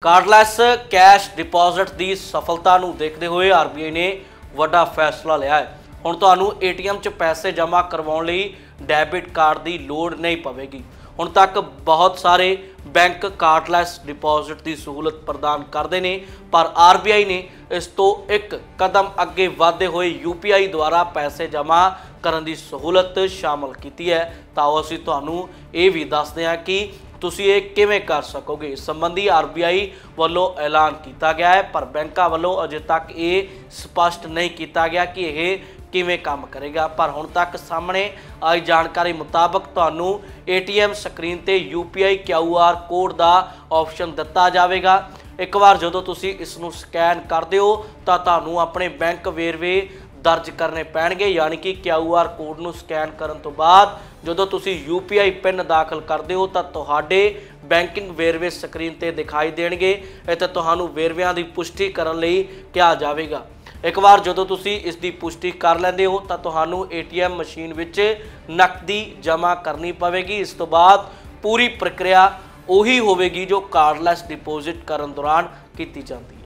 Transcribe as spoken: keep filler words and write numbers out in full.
Cardless cash deposit की सफलता नूं देखते हुए आर बी आई ने वड्डा फैसला लिया है। हुण तुहानूं ए टी एम च पैसे जमा करवाउण लई डैबिट कार्ड की लोड़ नहीं पवेगी। हुण तक बहुत सारे बैंक कार्डलैस डिपॉजिट की सहूलत प्रदान करते हैं, पर आर बी आई ने इस तो एक कदम अगे वधदे हुए यू पी आई द्वारा पैसे जमा करने की सहूलत शामिल की है। तो असीं तुहानूं ये भी दसदे हां कि तुसीं ये किवें कर सकोगे। इस संबंधी आर बी आई वालों ऐलान किया गया है, पर बैंकों वालों अजे तक ये स्पष्ट नहीं किया गया कि यह किवें काम करेगा। पर हुण तक सामने आई जानकारी मुताबक तुहानूं ए टी एम स्क्रीन ते U P I Q R code का ऑप्शन दिता जाएगा। एक बार जो तुसीं इसनूं स्कैन करदे हो तां तुहानूं अपने बैंक वेरवे दर्ज करने पैणगे, यानी कि क्यू आर कोड नूं स्कैन करन तो बाद जो तुसीं यू पी आई पिन दाखिल करते हो तो तुहाडे बैंकिंग वेरवे स्क्रीन ते दिखाई देणगे। इत्थे तुहानूं वेरविਆਂ ਦੀ पुष्टि करन लई कहा जाएगा। एक बार जो तुसीं इसकी पुष्टि कर लेंदे हो तो तुहानूं ए टी एम मशीन विच नकदी जमा करनी पवेगी। इस तो बाद पूरी प्रक्रिया उही होवेगी जो कार्डलैस डिपोजिट करन दौरान की जाती है।